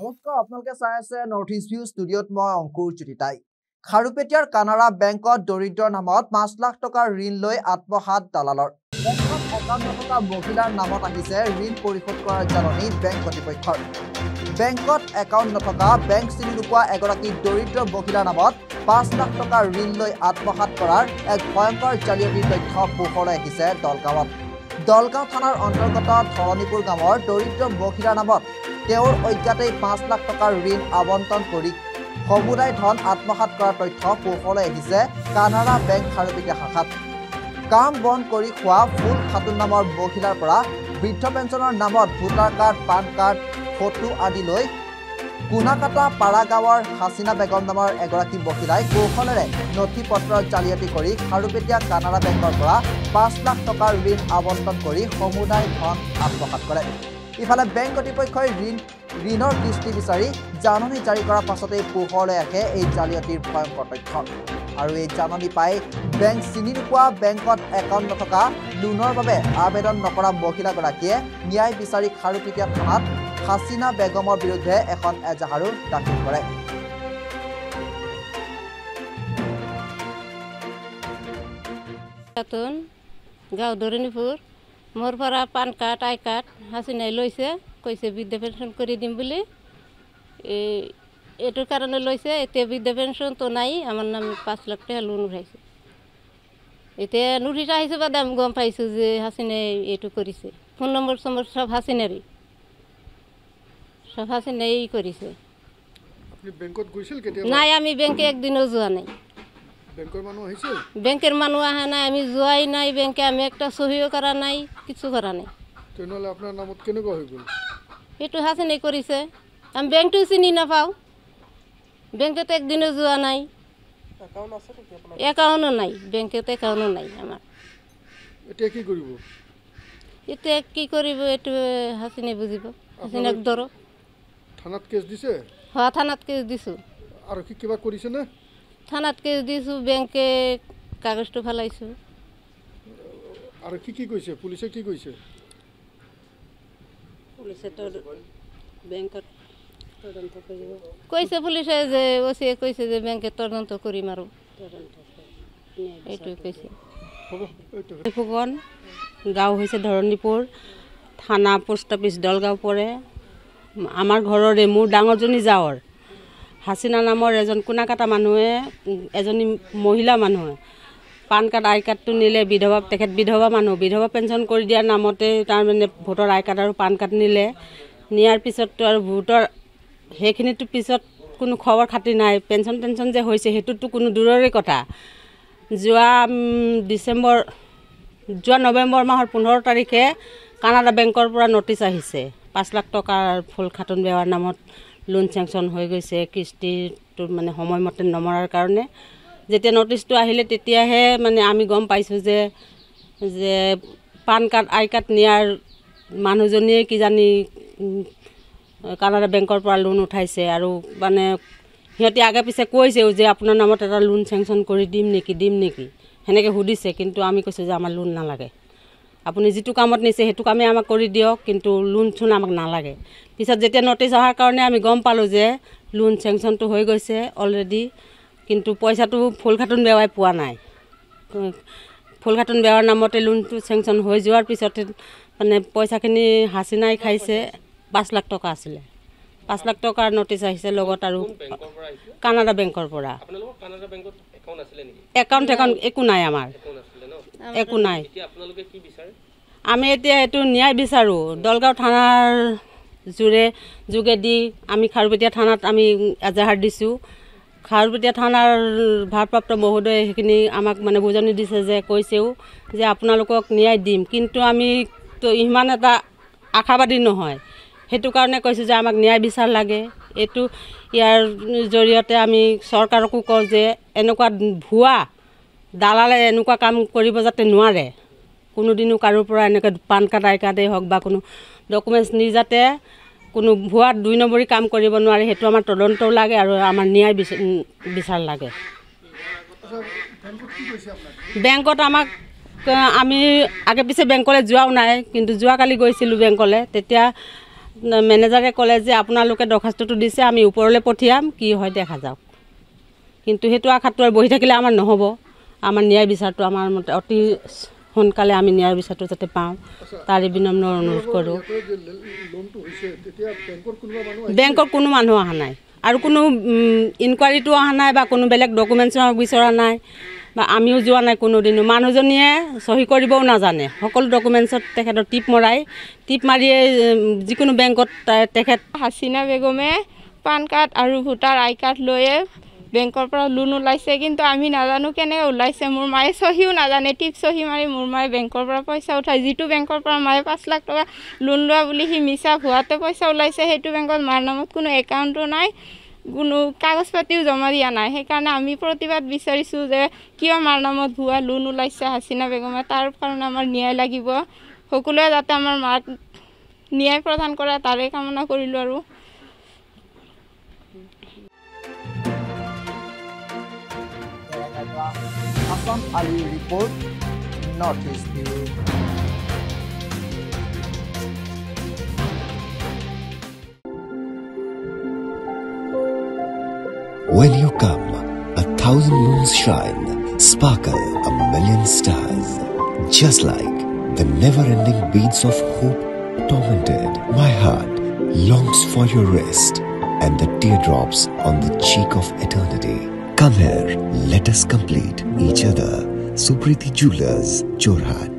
নমস্কাৰ আপোনালোকে চাই আছে নৰ্থ ইষ্ট ভিউ ষ্টুডিঅ'ত মই অংকুৰ চুটিতাই খাৰুপেটিয়াৰ কানাড়া বেংকত দৰিদ্ৰৰ নামত ৫ লাখ টকাৰ ঋণ লৈ আত্মহাত দালালৰ বেংকত একাউণ্ট নথকা মহিলাৰ নামত আহিছে ঋণ পৰিশোধ কৰাৰ জাননী বেংক কৰ্তৃপক্ষৰ বেংকত একাউণ্ট নথকা বেংক চিনি নোপোৱা এগৰাকী দৰিদ্ৰ মহিলাৰ নামত ৫ লাখ টকাৰ ঋণ লৈ আত্মহাত কৰাৰ এক ভয়ংকৰ জালিয়াতিৰ তথ্য পোহৰলৈ আহিছে দলগাঁও থানাৰ অন্তৰ্গত ধৰণীপুৰ গাঁৱৰ দৰিদ্ৰ মহিলাৰ নামত তেওঁৰ অজ্ঞাতেই ৫ লাখ টকাৰ ঋণ আবণ্টন কৰি সমুদায় ধন আত্মহাত কৰাৰ তথ্য পোহৰলৈ আহিছে কানাড়া বেংক খাৰুপেটীয়া শাখাত কাম বন কৰি খোৱা ফুল খাতুন নামৰ মহিলাৰ পৰা বৃদ্ধ পেঞ্চনৰ নামত voter card PAN card photo আদি লৈ কুনাকাটা পাৰা গাঁৱৰ হাছিনা বেগম নামৰ এগৰাকী মহিলাই কৌশলেৰে নথি পত্ৰ জালিয়াতি কৰি খাৰুপেটীয়া কানাড়া বেংকৰ পৰা ৫ লাখ টকাৰ ঋণ আবণ্টন কৰি সমুদায় ধন আত্মসাৎ কৰে ইফালে বেংক কৰ্তৃপক্ষই ঋণৰ কিস্তি বিচাৰি জাননী জাৰি কৰাৰ পাছতেই পোহৰলৈ আহে এই জালিয়াতিৰ ভয়ংকৰ তথ্য আৰু এই জাননী পাই বেংক চিনি নোপোৱা বেংকত একাউণ্ট নথকা লোনৰ বাবে আবেদন নকৰা মহিলাগৰাকীয়ে ন্যায় বিচাৰি খাৰুপেটীয়া থানাত হাছিনা বেগমৰ বিৰুদ্ধে এখন এজাহাৰো দাখিল কৰে গাঁও ধৰণীপুৰ মোৰ পৰা পান কাৰ্ড আই কাৰ্ড হাছিনাই লৈছে কৈছে বৃদ্ধ পেঞ্চন কৰি দিম বুলি এইটোৰ কাৰণে লৈছে এতিয়া বৃদ্ধ পেঞ্চনটো নাই আমাৰ নাম ৫ লাখ টকা লোন উঠাইছে এতিয়া নোটিচ আহিছে বাদে আমি গম পাইছোঁ যে হাছিনাই এইটো কৰিছে ফোন নম্বৰ চম্বৰ সব হাছিনাৰী সব হাছিনাই কৰিছে নাই আমি বেংকে একদিনও যোৱা নাই বেংকের মানুষ আহা নাই আমি যোৱাই নাই বেংকে আমি একটা সহিও করা নাই কিছু করা নাই আপনার নামত কেনেকুৱা হৈ গ'ল এইটো হাছিনাই কৰিছে আমি বেংকটো চিনি নাপাওঁ বেংকত একদিনও যোৱা নাই একাউণ্টো নাই বেংকত একাউণ্টো নাই আমাৰ এতিয়া কি কৰিব এইটো হাছিনাই বুজিব হাছিনাক ধৰক থানাত কেছ দিছে হয় থানাত কেছ দিছোঁ আৰু কি কিবা কৰিছে নে থানাত কেছ দিছোঁ বেংকে কাগজটো ফেলাইছোঁ আৰু কি কৈছে পুলিচে কি কৈছে পুলিচে তো বেংকত তদন্ত কৰিব কৈছে পুলিচে যে ওচিয়ে কৈছে যে বেংকে তদন্ত কৰিম আৰু এইটো কৈছে ফুকন গাঁও হৈছে ধৰণীপুৰ থানা পোষ্ট অফিচ দলগাঁও পৰে আমাৰ ঘৰৰে মোৰ ডাঙৰজনী যাৱৰ হাছিনা নামৰ এজন কুনাকাটা মানুহে এজনী মহিলা মানুহে পান কাৰ্ড আই কাৰ্ডটো নিলে তেখেত বিধৱা মানুহ বিধৱা পেঞ্চন কৰি দিয়াৰ নামতে তাৰমানে ভোটৰ আই কাৰ্ড আৰু পান কাৰ্ড নিয়াৰ পিছততো আৰু ভোটৰ সেইখিনিতো পিছত কোনো খবৰ খাতি নাই পেঞ্চন যে হৈছে সেইটোতো কোনো দূৰৰে কথা যোৱা নৱেম্বৰ মাহৰ ১৫ তাৰিখে কানাড়া বেংকৰ পৰা নটিচ আহিছে ৫ লাখ টকাৰ ফুল খাতুন বেৱাৰ নামত লোন চেংচন হৈ গৈছে কিস্তিটো মানে সময়মতে নমৰাৰ কাৰণে যেতিয়া নটিচটো আহিলে তেতিয়াহে মানে আমি গম পাইছোঁ যে পান কাৰ্ড আই কাৰ্ড নিয়াৰ মানুহজনীয়ে কিজানি কানাড়া বেংকৰ পৰা লোন উঠাইছে আৰু মানে সিহঁতে আগে পিছে কৈছেও যে আপোনাৰ নামত এটা লোন চেংচন কৰি দিম নেকি সেনেকৈ সুধিছে কিন্তু আমি কৈছোঁ যে আমাৰ লোন নালাগে আপুনি যিটো কামত নিছে সেইটো কামেই আমাক কৰি দিয়ক কিন্তু লোন চোন আমাক নালাগে পিছত যেতিয়া নটিচ অহাৰ কাৰণে আমি গম পালোঁ যে লোন চেংচনটো হৈ গৈছে অলৰেডি কিন্তু পইচাটো ফুল খাতুন বেৱাই পোৱা নাই ফুল খাতুন বেৱাৰ নামতে লোনটো চেংচন হৈ যোৱাৰ পিছতে মানে পইচাখিনি হাছিনাই খাইছে ৫ লাখ টকা আছিলে ৫ লাখ টকাৰ নটিচ আহিছে লগত আৰু কানাড়া বেংকৰ পৰা একাউণ্ট একো নাই আমাৰ একো নাই আমি এতিয়া এইটো ন্যায় বিচাৰোঁ দলগাঁও থানাৰ যোগেদি আমি খাৰুপেটীয়া থানাত আমি এজাহাৰ দিছোঁ খাৰুপেটীয়া থানাৰ ভাৰপ্ৰাপ্ত মহোদয়ে সেইখিনি আমাক মানে বুজনি দিছে যে কৈছেও যে আপোনালোকক ন্যায় দিম কিন্তু আমি তো ইমান এটা আশাবাদী নহয় সেইটো কাৰণে কৈছোঁ যে আমাক ন্যায় বিচাৰ লাগে এইটো ইয়াৰ জৰিয়তে আমি চৰকাৰকো কওঁ যে এনেকুৱা ভুৱা দালালে এনেকুৱা কাম কৰিব যাতে নোৱাৰে কোনোদিনো কাৰোৰ পৰা এনেকৈ পান কাৰ্ড আই কাৰ্ডেই হওক বা কোনো ডকুমেণ্টছ নি যাতে কোনো ভুৱা ২ নম্বৰী কাম কৰিব নোৱাৰে সেইটো আমাৰ তদন্তও লাগে আৰু আমাৰ ন্যায় বিচাৰ লাগে বেংকত আমাক আমি আগে পিছে বেংকলৈ যোৱাও নাই কিন্তু যোৱাকালি গৈছিলোঁ বেংকলৈ তেতিয়া মেনেজাৰে ক'লে যে আপোনালোকে দৰখাস্তটো দিছে, আমি ওপৰলৈ পঠিয়াম, কি হয় দেখা যাওক। কিন্তু সেইটো আশাটো আৰু বহি থাকিলে আমাৰ নহ'ব। আমাৰ ন্যায় বিচাৰটো আমাৰ মতে অতি সোনকালে আমি ন্যায় বিচাৰটো যাতে পাওঁ, তাৰে বিনম্ৰ অনুৰোধ কৰোঁ। বেংকৰ কোনো মানুহ অহা নাই আৰু কোনো ইনকুৱাৰীটো অহা নাই বা কোনো বেলেগ ডকুমেণ্টছ বিচৰা নাই বা আমিও যোৱা নাই কোনোদিনো। মানুহজনীয়ে চহী কৰিবও নাজানে, সকলো ডকুমেণ্টছত তেখেতৰ টিপ মাৰিয়ে যিকোনো বেংকত তেখেত হাছিনা বেগমে পান কাৰ্ড আৰু ভোটাৰ আই কাৰ্ড লৈয়ে বেংকৰ পৰা লোন ওলাইছে, কিন্তু আমি নাজানো কেনেকৈ ওলাইছে। মোৰ মায়ে চহীও নাজানে, টিপ চহী মাৰি মোৰ মায়ে বেংকৰ পৰা পইচা উঠায়। যিটো বেংকৰ পৰা মায়ে 5 লাখ টকা লোন লোৱা বুলি সি মিছা ভুৱাতে পইচা ওলাইছে, সেইটো বেংকত মাৰ নামত কোনো একাউণ্টো নাই, কোনো কাগজ পাতিও জমা দিয়া নাই। সেইকাৰণে আমি প্ৰতিবাদ বিচাৰিছোঁ যে কিয় মাৰ নামত ভুৱা লোন ওলাইছে হাছিনা বেগমে, তাৰ কাৰণে আমাৰ ন্যায় লাগিব। সকলোৱে যাতে আমাৰ মাক ন্যায় প্ৰদান কৰে তাৰে কামনা কৰিলোঁ। আৰু হাছান আলীৰ report, north east bureau. When you come, 1,000 moons shine, sparkle 1,000,000 stars. Just like the never-ending beats of hope tormented, my heart longs for your rest and the teardrops on the cheek of eternity. Come here, let us complete each other. Supriti Jewelers, Jorhat.